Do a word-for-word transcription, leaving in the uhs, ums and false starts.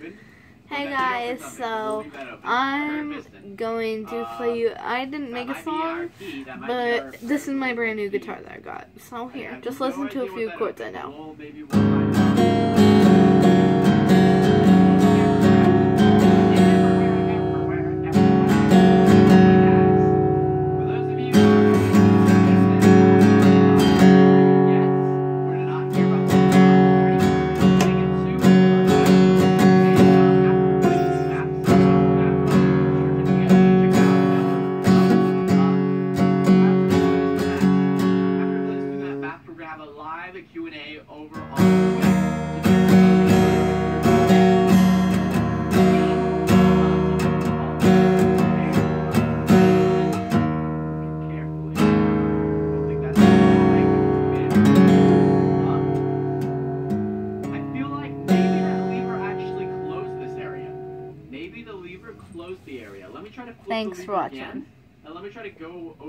Hey guys, so I'm going to play you. I didn't make a song, but this is my brand new guitar that I got. So here, just listen to a few chords I know. Have a live Q and A over on carefully. I don't think that's I feel like maybe that lever actually closed this area. Maybe the lever closed the area. Let me try to flip Thanks the for lever watching. again. And let me try to go over